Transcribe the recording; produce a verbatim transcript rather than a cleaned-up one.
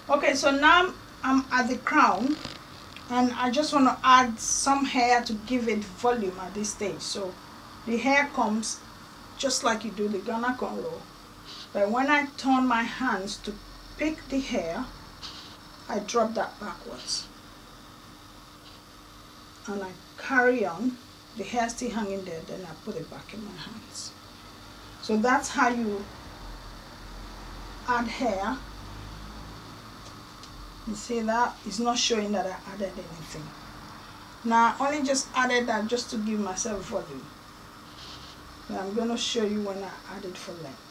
Okay, so now I'm at the crown, and I just want to add some hair to give it volume at this stage. So the hair comes just like you do the Ghana cornrow, but when I turn my hands to pick the hair, I drop that backwards and I carry on. The hair still hanging there, then I put it back in my hands. So that's how you add hair. You see that it's not showing that I added anything. Now I only just added that just to give myself volume. Now I'm going to show you when I add it for length.